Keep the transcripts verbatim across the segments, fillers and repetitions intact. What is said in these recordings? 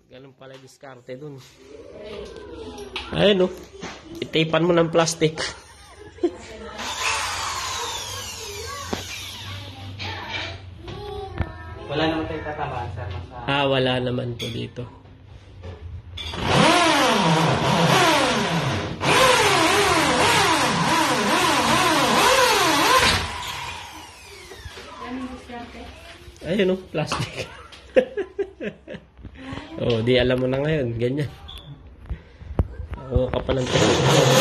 Ganun pala yung diskarte dun. Ayun, no. Itipan mo ng plastic. Wala naman tayong tatamaan, sir. Masa... Ah, wala naman po dito. Ayun, no. Plastic. Oh, di alam mo na ngayon. Ganyan. Ako ka pa ng tayo.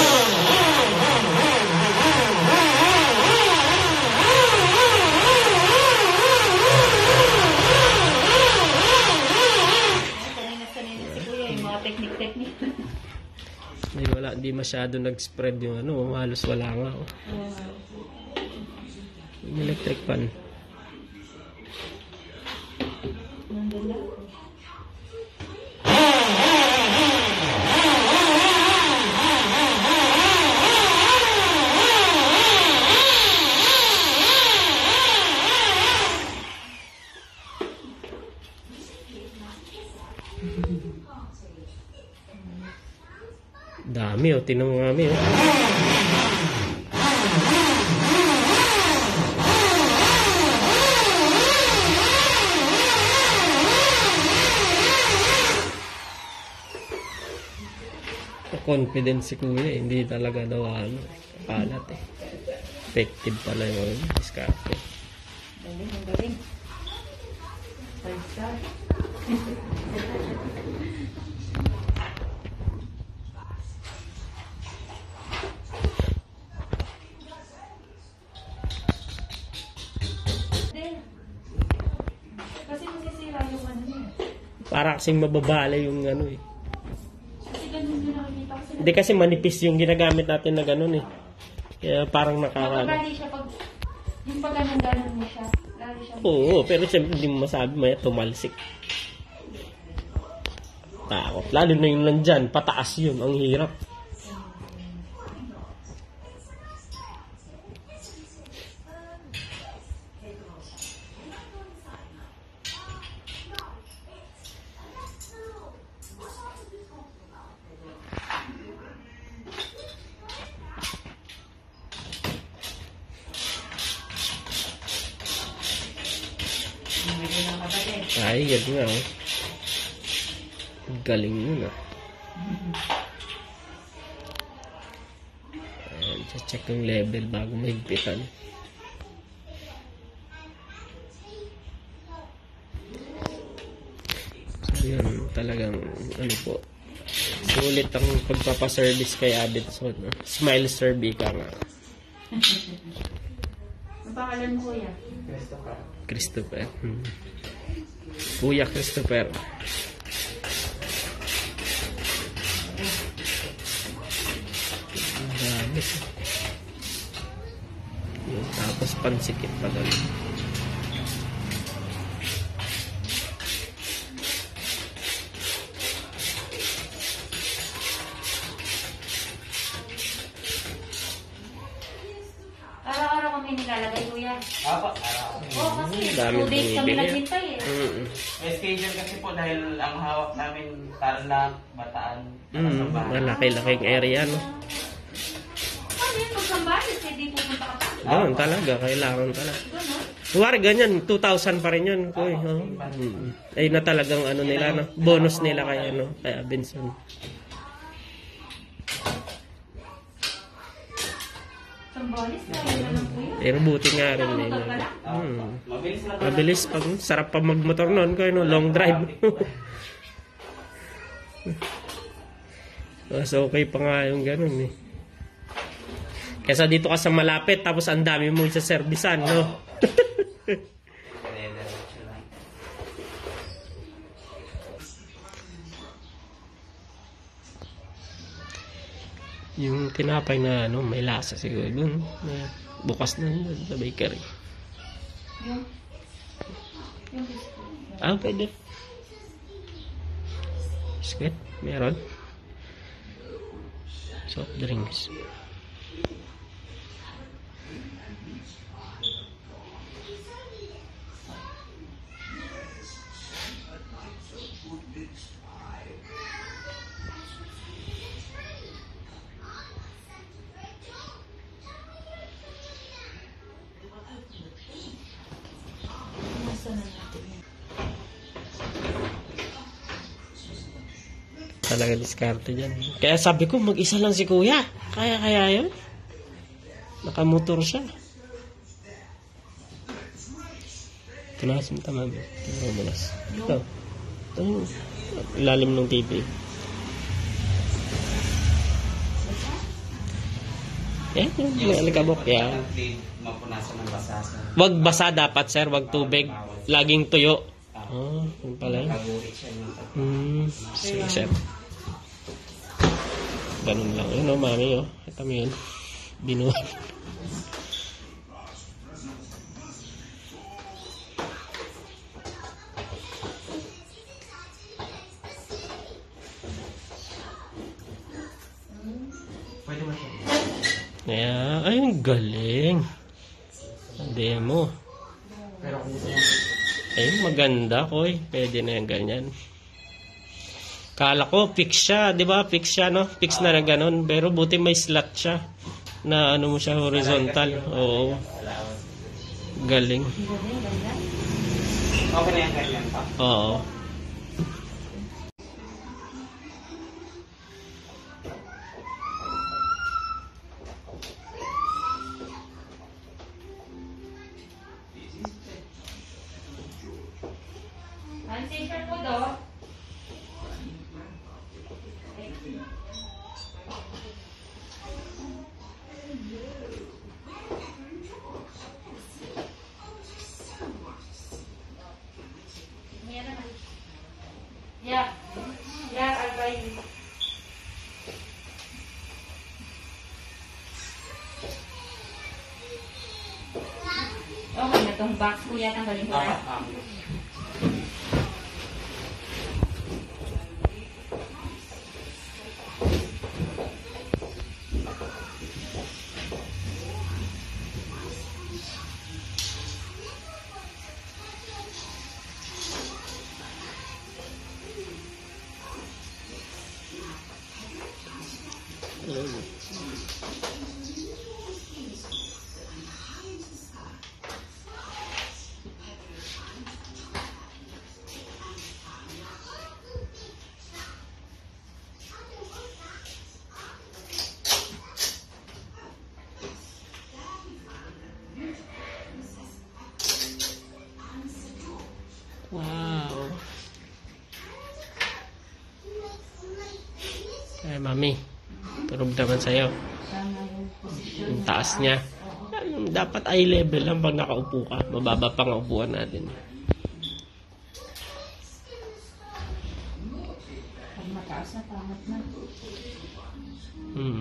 Ay, wala, hindi masyado nag-spread yung ano, halos wala nga. Oh. Yung electric fan. Dami oh, tinong kami oh. Confidence si kuya, hindi talaga daw ano, kalat eh. Effective pala yun, diskarte. Galing, galing. Five star. Kasi masisira yung ano niya. Para kasing mababala yung ano eh. Kasi ganun yung nakikita ko. Hindi kasi manipis yung ginagamit natin na ganun eh. Kaya parang nakaka... Nakabali siya pag... Yung pag ganun-ganun mo siya. Lalo siya. Oo, pero siyempre hindi mo masabi maya tumalsik. Takot. Lalo na yung nandyan, pataas yun. Ang hirap. Ay, yan nga oh. Galing yun ah. Ayan, check yung level bago mahigpitan. So yun, talagang ano po, sulit ang pagpapaservice kay Abinson. No? Smile Survey ka nga. Ang pangalan mo kuya? Christopher. Christopher. Hmm. Kuya Christopher. Dami. Yung tapos pansikip pa doon. Araw-araw kami nilalagay kuya. Apo, araw. Oo, kasi Dami two days kami bumibili. naghintay eh. Mm. May schedule kasi po dahil ang hawak namin Tarlac, Bataan, Mm, Sabah. malaki-laking area, no? Ano yun? Pagsambalis, hindi pupunta ka pa. Ganun talaga, kailangan talaga. Gano'n? Huwari ganyan, two thousand pa rin yun. Kuy, oh. Mm. Ay na talagang ano nila, no? Bonus nila kay, ano, kay Abinson. Sambalis na yun na lang kuya. Pero buti nga rin. May, Motor ka lang? hmm. Mabilis lang. Mabilis pag sarap pa magmotor noon ko, no? Long drive. Mas okay pa nga yung ganun eh. Kesa dito ka sa malapit tapos ang dami mong sa servisan, no? Yung tinapay na ano, may lasa siguro dun. May bukas na yun sa bakery. Yung? Yung biscuit. Ah, pwede. Biscuit, meron. Soft drinks. Talaga diskarte dyan. Kaya sabi ko, mag-isa lang si kuya. Kaya-kaya yun. Nakamotor siya. Tunas mo tama ba? Tunas. Ito. Ito yung ilalim ng T V. Eh, may alikabok yan. Mapunasan ng basasan. Wag basa dapat, sir. Wag tubig. Laging tuyo. Oh, yun pala yun. Kagurit siya ng Hmm, sige, sir. Ganun lang. Yun, oh, mami, oh. Ito mo yun. Binuhat. Pwede mo siya. Yeah, ay, ang galing. Ang demo. Pero kung gusto mo, Ay, maganda, koy. Pwede na yung ganyan. Kala ko, fix siya. Di ba? Fix siya, no? Fix na na ganun. Pero buti may slot siya. Na ano mo siya, horizontal. Oo. Galing. okay na yan ganyan pa. Oo. Ang t-shirt mo do. Yeah. Yeah, I'll buy you. Okay na tong box kuya, tanggalin ko na. Ah, ah. Wow. Ay, mami. Turog naman sa'yo. Tama yung posisyon. Yung taas niya. Yan, dapat eye level lang pag nakaupo ka. Mababa pa ang upuan natin. Pag mataas na, pangat na. Hmm.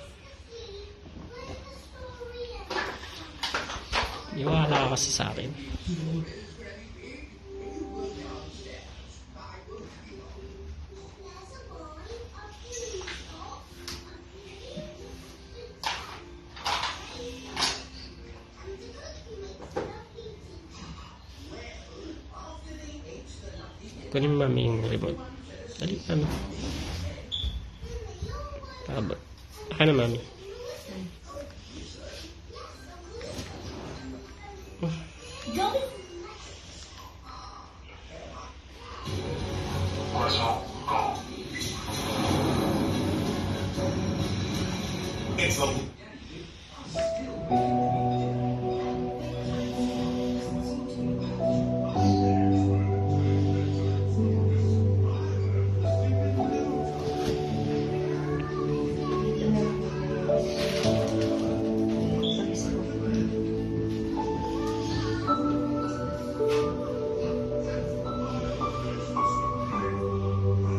Iwala ka kasi sa akin. Kunin mo mami yung remote. Dali, mami. Tabot. Aka na, mami. It's a